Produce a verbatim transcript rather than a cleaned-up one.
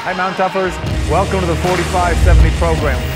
Hi, Mountain Toughers. Welcome to the forty-five seventy program.